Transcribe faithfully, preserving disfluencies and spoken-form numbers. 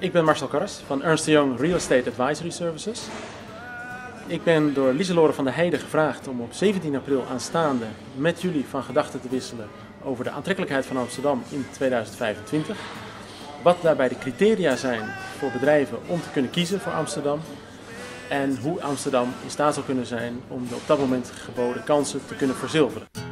Ik ben Marcel Karras van Ernst and Young Real Estate Advisory Services. Ik ben door Lieselore van der Heijden gevraagd om op zeventien april aanstaande met jullie van gedachten te wisselen over de aantrekkelijkheid van Amsterdam in tweeduizend vijfentwintig. Wat daarbij de criteria zijn voor bedrijven om te kunnen kiezen voor Amsterdam. En hoe Amsterdam in staat zal kunnen zijn om de op dat moment geboden kansen te kunnen verzilveren.